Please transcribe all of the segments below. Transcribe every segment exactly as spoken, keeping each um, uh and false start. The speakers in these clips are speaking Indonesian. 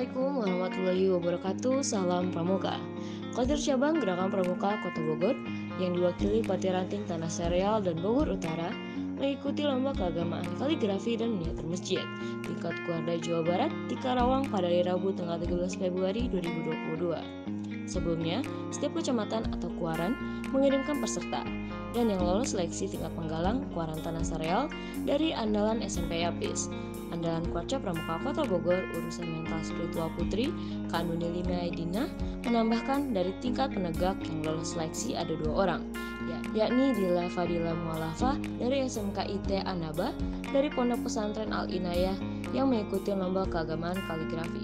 Assalamualaikum warahmatullahi wabarakatuh. Salam Pramuka. Kodir Cabang Gerakan Pramuka Kota Bogor yang diwakili Pati Ranting Tanah Sereal dan Bogor Utara mengikuti lomba keagamaan kaligrafi dan miniatur masjid tingkat Kuarda Jawa Barat di Karawang pada hari Rabu tanggal tiga belas Februari dua ribu dua puluh dua. Sebelumnya, setiap kecamatan atau kuaran mengirimkan peserta dan yang lolos seleksi tingkat penggalang Kuaran Tanah Sereal dari Andalan S M P Yapis. Andalan Kuarca Pramuka Kota Bogor urusan mental spiritual putri Kak Nuni Lima Aidina menambahkan dari tingkat penegak yang lolos seleksi ada dua orang, ya, yakni Dila Fadila Mualafa dari S M K I T Anaba dari Pondok Pesantren Al Inayah yang mengikuti lomba keagamaan kaligrafi.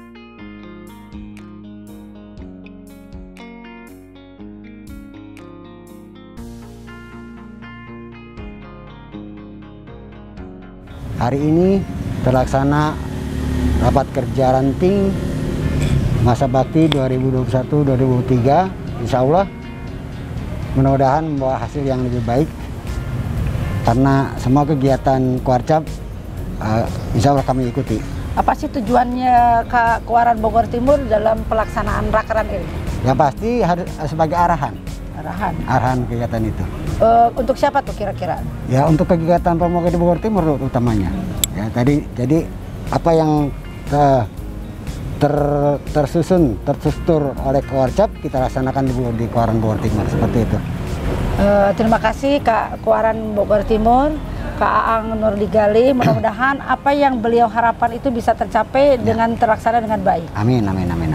Hari ini terlaksana rapat kerja ranting masa bakti dua ribu dua puluh satu dua ribu dua puluh tiga. Insya Allah mudah-mudahan membawa hasil yang lebih baik karena semua kegiatan Kuarcap uh, insya Allah kami ikuti. Apa sih tujuannya Kak Kuaran Bogor Timur dalam pelaksanaan rakeran ini? Yang pasti harus sebagai arahan. Arahan. Arahan kegiatan itu. Uh, untuk siapa tuh kira-kira? Ya untuk kegiatan Pramuka di Bogor Timur utamanya. Ya tadi jadi apa yang ter, ter, tersusun terstruktur oleh Kuarcap kita laksanakan di, di Kuaran Bogor Timur seperti itu. Uh, terima kasih Kak Kuaran Bogor Timur, Kak Aang Nurdigali. Mudah-mudahan apa yang beliau harapkan itu bisa tercapai ya, dengan terlaksana dengan baik. Amin amin amin.